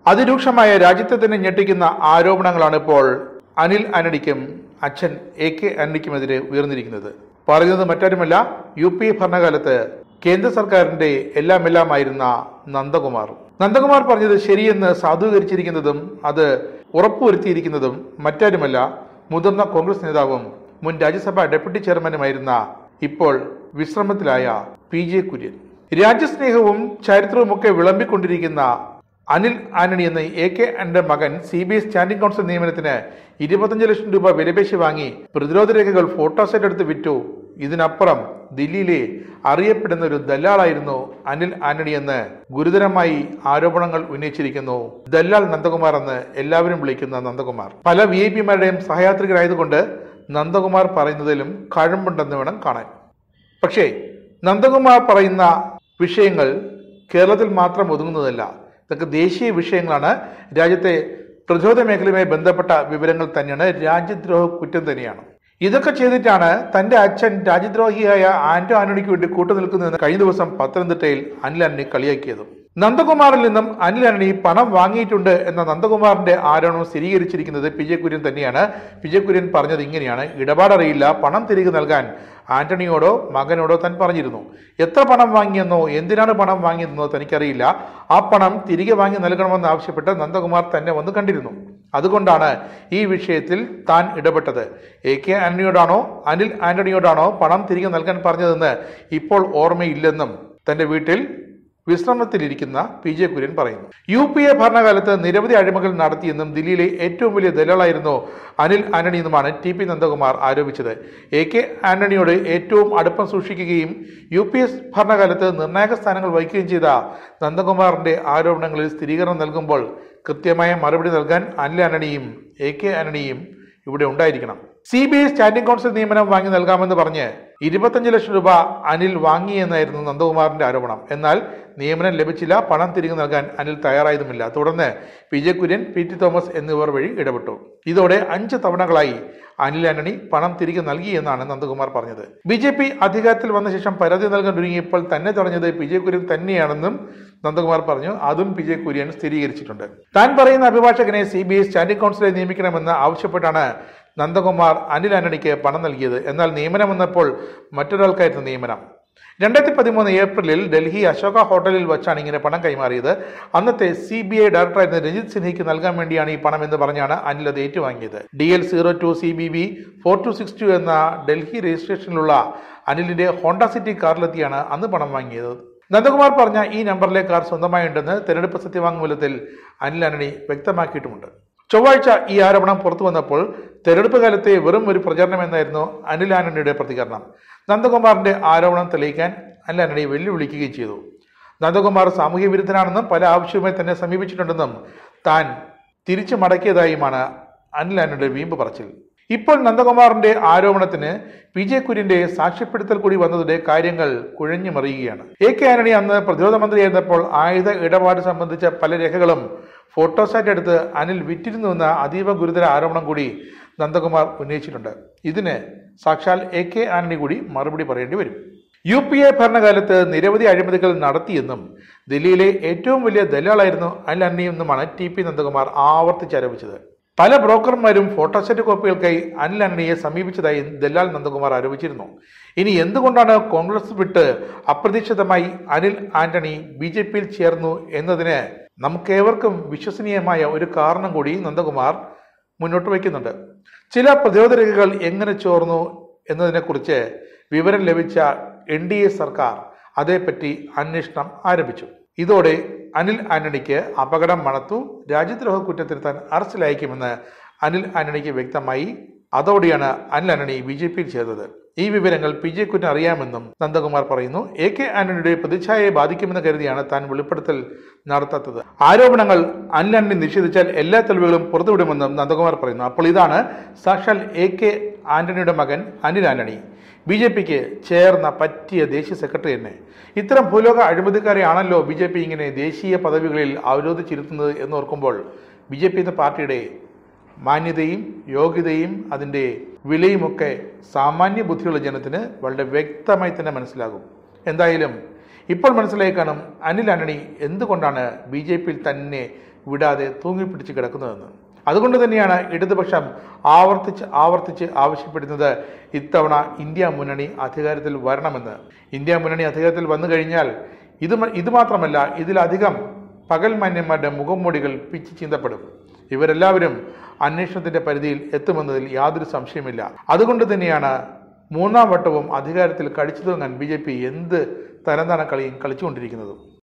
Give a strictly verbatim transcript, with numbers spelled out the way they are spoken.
അതിരൂക്ഷമായ രാജ്യത്തെ തന്നെ ഞെട്ടിക്കുന്ന ആരോപണങ്ങളാണ് ഇപ്പോൾ അനിൽ ആന്റണിക്കും അച്ഛൻ എ കെ ആന്റണിക്കുമെതിരെ ഉയർന്നിരിക്കുന്നത്. പറയുന്നത് മറ്റാരുമല്ല, യു പി എ ഭരണകാലത്ത് കേന്ദ്ര സർക്കാരിന്റെ എല്ലാം എല്ലാമായിരുന്ന നന്ദകുമാർ. നന്ദകുമാർ പറഞ്ഞത് ശരിയെന്ന് സാധൂകരിച്ചിരിക്കുന്നതും അത് ഉറപ്പുവരുത്തിയിരിക്കുന്നതും മറ്റാരുമല്ല, മുതിർന്ന കോൺഗ്രസ് നേതാവും മുൻ രാജ്യസഭാ ഡെപ്യൂട്ടി ചെയർമാനുമായിരുന്ന ഇപ്പോൾ വിശ്രമത്തിലായ പി ജെ കുര്യൻ. രാജ്യസ്നേഹവും ചരിത്രവുമൊക്കെ വിളമ്പിക്കൊണ്ടിരിക്കുന്ന അനിൽ ആന്റണി എന്ന എ കെ ആന്റണിയുടെ മകൻ C B I standing counsel നിയമനത്തിന് ഇരുപത്തഞ്ച് ലക്ഷം രൂപ വിലപേശി വാങ്ങി പ്രതിരോധ രേഖകൾ ഫോട്ടോസെറ്റ് എടുത്ത് വിറ്റു. ഇതിനപ്പുറം ദില്ലിയിലെ അറിയപ്പെടുന്ന ഒരു ദല്ലാളായിരുന്നു അനിൽ ആന്റണി എന്ന് ഗുരുതരമായി ആരോപണങ്ങൾ ഉന്നയിച്ചിരിക്കുന്നു. ദല്ലാൽ നന്ദകുമാർ എന്ന് എല്ലാവരും വിളിക്കുന്ന നന്ദകുമാർ പല വി ഐ പിമാരുടെയും സഹയാത്രികരായതുകൊണ്ട് നന്ദകുമാർ പറയുന്നതിലും കഴമ്പുണ്ടെന്ന് വേണം കാണാൻ. പക്ഷേ നന്ദകുമാർ പറയുന്ന വിഷയങ്ങൾ കേരളത്തിൽ മാത്രം ഒതുങ്ങുന്നതല്ല. ഇതൊക്കെ ദേശീയ വിഷയങ്ങളാണ്. രാജ്യത്തെ പ്രതിരോധ മേഖലയുമായി ബന്ധപ്പെട്ട വിവരങ്ങൾ തന്നെയാണ്. രാജ്യദ്രോഹ കുറ്റം തന്നെയാണ്. ഇതൊക്കെ ചെയ്തിട്ടാണ് തന്റെ അച്ഛൻ രാജ്യദ്രോഹിയായ ആന്റോ ആന്റണിക്ക് വേണ്ടി കൂട്ടുനിൽക്കുന്നതെന്ന് കഴിഞ്ഞ ദിവസം പത്തനംതിട്ടയിൽ അനിൽ ആന്റണി കളിയാക്കിയതും. നന്ദകുമാറിൽ നിന്നും അനിൽ ആന്റണി പണം വാങ്ങിയിട്ടുണ്ട് എന്ന നന്ദകുമാറിന്റെ ആരോപണം സ്ഥിരീകരിച്ചിരിക്കുന്നത് പി ജെ കുര്യൻ തന്നെയാണ്. പി ജെ കുര്യൻ പറഞ്ഞത് ഇങ്ങനെയാണ്: ഇടപാടറിയില്ല, പണം തിരികെ നൽകാൻ ആന്റണിയോടോ മകനോടോ താൻ പറഞ്ഞിരുന്നു. എത്ര പണം വാങ്ങിയെന്നോ എന്തിനാണ് പണം വാങ്ങിയതെന്നോ തനിക്കറിയില്ല. ആ പണം തിരികെ വാങ്ങി നൽകണമെന്ന് ആവശ്യപ്പെട്ട് നന്ദകുമാർ തന്നെ വന്ന് കണ്ടിരുന്നു. അതുകൊണ്ടാണ് ഈ വിഷയത്തിൽ താൻ ഇടപെട്ടത്. എ കെ ആന്റണിയോടാണോ അനിൽ ആന്റണിയോടാണോ പണം തിരികെ നൽകാൻ പറഞ്ഞതെന്ന് ഇപ്പോൾ ഓർമ്മയില്ലെന്നും തന്റെ വീട്ടിൽ വിശ്രമത്തിലിരിക്കുന്ന പി ജെ കുര്യൻ പറയുന്നു. യു പി എ ഭരണകാലത്ത് നിരവധി അഴിമതികൾ നടത്തിയെന്നും ദില്ലിയിലെ ഏറ്റവും വലിയ ദലാളായിരുന്നു അനിൽ ആന്റണി എന്നുമാണ് ടി പി നന്ദകുമാർ ആരോപിച്ചത്. എ കെ ആന്റണിയോട് ഏറ്റവും അടുപ്പം സൂക്ഷിക്കുകയും യു പി എസ് ഭരണകാലത്ത് നിർണായക സ്ഥാനങ്ങൾ വഹിക്കുകയും ചെയ്ത നന്ദകുമാറിന്റെ ആരോപണങ്ങളിൽ സ്ഥിരീകരണം നൽകുമ്പോൾ കൃത്യമായ മറുപടി നൽകാൻ അനിൽ ആന്റണിയും എ കെ ആന്റണിയും ഇവിടെ ഉണ്ടായിരിക്കണം. C B I standing counsel നിയമനം വാങ്ങി നൽകാമെന്ന് പറഞ്ഞ് ഇരുപത്തഞ്ച് ലക്ഷം രൂപ അനിൽ വാങ്ങിയെന്നായിരുന്നു നന്ദകുമാറിന്റെ ആരോപണം. എന്നാൽ നിയമനം ലഭിച്ചില്ല. പണം തിരികെ നൽകാൻ അനിൽ തയ്യാറായതുമില്ല. തുടർന്ന് P J Kurien, P T Thomas എന്നിവർ വഴി ഇടപെട്ടു. ഇതോടെ അഞ്ച് തവണകളായി അനിൽ ആന്റണി പണം തിരികെ നൽകിയെന്നാണ് നന്ദകുമാർ പറഞ്ഞത്. ബി ജെ പി അധികാരത്തിൽ വന്ന ശേഷം പരാതി നൽകാൻ ഒരുങ്ങിയപ്പോൾ തന്നെ തടഞ്ഞത് പി ജെ കുര്യൻ തന്നെയാണെന്നും നന്ദകുമാർ പറഞ്ഞു. അതും പി ജെ കുര്യൻ സ്ഥിരീകരിച്ചിട്ടുണ്ട്. താൻ പറയുന്ന അഭിഭാഷകനെ സി ബി ഐ സ്റ്റാൻഡിംഗ് കൗൺസിലെ നിയമിക്കണമെന്ന് ആവശ്യപ്പെട്ടാണ് നന്ദകുമാർ അനിൽ ആന്റണിക്ക് പണം നൽകിയത്. എന്നാൽ നിയമനം വന്നപ്പോൾ മറ്റൊരാൾക്കായിരുന്നു നിയമനം. രണ്ടായിരത്തി പതിമൂന്ന് ഏപ്രിലിൽ ഡൽഹി അശോക ഹോട്ടലിൽ വച്ചാണ് ഇങ്ങനെ പണം കൈമാറിയത്. അന്നത്തെ സി ബി ഐ ഡയറക്ടറായിരുന്ന രഞ്ജിത് സിൻഹയ്ക്ക് നൽകാൻ വേണ്ടിയാണ് ഈ പണം എന്ന് പറഞ്ഞാണ് അനിൽ അത് ഏറ്റുവാങ്ങിയത്. D L zero two C B B four two six two എന്ന ഡൽഹി രജിസ്ട്രേഷനിലുള്ള അനിലിന്റെ ഹോണ്ട സിറ്റി കാറിലെത്തിയാണ് അന്ന് പണം വാങ്ങിയത്. നന്ദകുമാർ പറഞ്ഞ ഈ നമ്പറിലെ കാർ സ്വന്തമായുണ്ടെന്ന് തെരഞ്ഞെടുപ്പ് സത്യവാങ്മൂലത്തിൽ അനിൽ ആന്റണി വ്യക്തമാക്കിയിട്ടുമുണ്ട്. ചൊവ്വാഴ്ച ഈ ആരോപണം പുറത്തു വന്നപ്പോൾ തെരഞ്ഞെടുപ്പ് കാലത്തെ വെറും ഒരു പ്രചരണം എന്നായിരുന്നു അനിൽ ആന്റണിയുടെ പ്രതികരണം. നന്ദകുമാറിന്റെ ആരോപണം തെളിയിക്കാൻ അനിൽ ആന്റണി വെല്ലുവിളിക്കുകയും ചെയ്തു. നന്ദകുമാർ സാമൂഹ്യ വിരുദ്ധനാണെന്നും പല ആവശ്യവുമായി തന്നെ സമീപിച്ചിട്ടുണ്ടെന്നും താൻ തിരിച്ചു മടക്കിയതായുമാണ് അനിൽ ആന്റണിയുടെ വീമ്പ് പറച്ചിൽ. ഇപ്പോൾ നന്ദകുമാറിന്റെ ആരോപണത്തിന് പി ജെ കുര്യന്റെ സാക്ഷ്യപ്പെടുത്തൽ കൂടി വന്നതോടെ കാര്യങ്ങൾ കുഴഞ്ഞു മറിയുകയാണ്. എ കെ ആന്റണി അന്ന് പ്രതിരോധ മന്ത്രിയായിരുന്നപ്പോൾ ആയുധ ഇടപാട് സംബന്ധിച്ച പല രേഖകളും ഫോട്ടോസാറ്റ് എടുത്ത് അനിൽ വിറ്റിരുന്നുവെന്ന അതീവ ഗുരുതര ആരോപണം കൂടി നന്ദകുമാർ ഉന്നയിച്ചിട്ടുണ്ട്. ഇതിന് സാക്ഷാൽ എ കെ ആന്റണി കൂടി മറുപടി പറയേണ്ടി വരും. യു പി എ ഭരണകാലത്ത് നിരവധി അഴിമതികൾ നടത്തിയെന്നും ദില്ലിയിലെ ഏറ്റവും വലിയ ദലാളായിരുന്നു അനിൽ ആന്റണി എന്നുമാണ് ടി പി നന്ദകുമാർ ആവർത്തിച്ചാരോപിച്ചത്. പല ബ്രോക്കർമാരും ഫോട്ടോസെറ്റ് കോപ്പികൾക്കായി അനിൽ ആന്റണിയെ സമീപിച്ചതായി ദല്ലാൽ നന്ദകുമാർ ആരോപിച്ചിരുന്നു. ഇനി എന്തുകൊണ്ടാണ് കോൺഗ്രസ് വിട്ട് അപ്രതീക്ഷിതമായി അനിൽ ആന്റണി ബി ജെ പിയിൽ ചേർന്നു എന്നതിന് നമുക്കേവർക്കും വിശ്വസനീയമായ ഒരു കാരണം കൂടി നന്ദകുമാർ മുന്നോട്ട് വയ്ക്കുന്നുണ്ട്. ചില പ്രതിരോധ രേഖകൾ എങ്ങനെ ചോർന്നു എന്നതിനെക്കുറിച്ച് വിവരം ലഭിച്ച എൻ ഡി എ സർക്കാർ അതേപ്പറ്റി അന്വേഷണം ആരംഭിച്ചു. ഇതോടെ അനിൽ ആന്റണിക്ക് അപകടം മണത്തു. രാജ്യദ്രോഹ കുറ്റത്തിന് താൻ അറസ്റ്റിലയക്കുമെന്ന് അനിൽ ആന്റണിക്ക് വ്യക്തമായി. അതോടെയാണ് അനിൽ ആന്റണി ബി ജെ പിയിൽ ചേർന്നത്. ഈ വിവരങ്ങൾ പി ജെ കുര്യൻ അറിയാമെന്നും നന്ദകുമാർ പറയുന്നു. എ കെ ആന്റണിയുടെ പ്രതിച്ഛായയെ ബാധിക്കുമെന്ന് കരുതിയാണ് താൻ വെളിപ്പെടുത്തൽ നടത്താത്തത്. ആരോപണങ്ങൾ അനിൽ ആന്റണി നിഷേധിച്ചാൽ എല്ലാ തെളിവുകളും പുറത്തുവിടുമെന്നും നന്ദകുമാർ പറയുന്നു. അപ്പോൾ ഇതാണ് സാക്ഷാൽ എ കെ ആന്റണിയുടെ മകൻ അനിൽ ആന്റണി, ബി ജെ പിക്ക് ചേർന്ന പറ്റിയ ദേശീയ സെക്രട്ടറി തന്നെ. ഇത്തരം ഭൂലോക അഴിമതിക്കാരെയാണല്ലോ ബി ജെ പി ഇങ്ങനെ ദേശീയ പദവികളിൽ അവരോധിച്ചിരുത്തുന്നത് എന്നോർക്കുമ്പോൾ ബി ജെ പി എന്ന പാർട്ടിയുടെ മാന്യതയും യോഗ്യതയും അതിൻ്റെ വിലയുമൊക്കെ സാമാന്യ ബുദ്ധിയുള്ള ജനത്തിന് വളരെ വ്യക്തമായി തന്നെ മനസ്സിലാകും. എന്തായാലും ഇപ്പോൾ മനസ്സിലായി കാണും അനിൽ ആന്റണി എന്തുകൊണ്ടാണ് ബി ജെ പിയിൽ തന്നെ വിടാതെ തൂങ്ങിപ്പിടിച്ച് കിടക്കുന്നതെന്ന്. അതുകൊണ്ട് തന്നെയാണ് ഇടതുപക്ഷം ആവർത്തിച്ച് ആവർത്തിച്ച് ആവശ്യപ്പെടുന്നത് ഇത്തവണ ഇന്ത്യ മുന്നണി അധികാരത്തിൽ വരണമെന്ന്. ഇന്ത്യ മുന്നണി അധികാരത്തിൽ വന്നു കഴിഞ്ഞാൽ ഇത് ഇത് മാത്രമല്ല, ഇതിലധികം പകൽ മാന്യന്മാരുടെ മുഖംമൂടികൾ പിച്ച് ചീന്തപ്പെടും. ഇവരെല്ലാവരും അന്വേഷണത്തിന്റെ പരിധിയിൽ എത്തുമെന്നതിൽ യാതൊരു സംശയമില്ല. അതുകൊണ്ട് തന്നെയാണ് മൂന്നാം വട്ടവും അധികാരത്തിൽ കടിച്ചു തൂങ്ങാൻ ബി ജെ പി എന്ത് തരംതാണ കളിയും കളിച്ചുകൊണ്ടിരിക്കുന്നത്.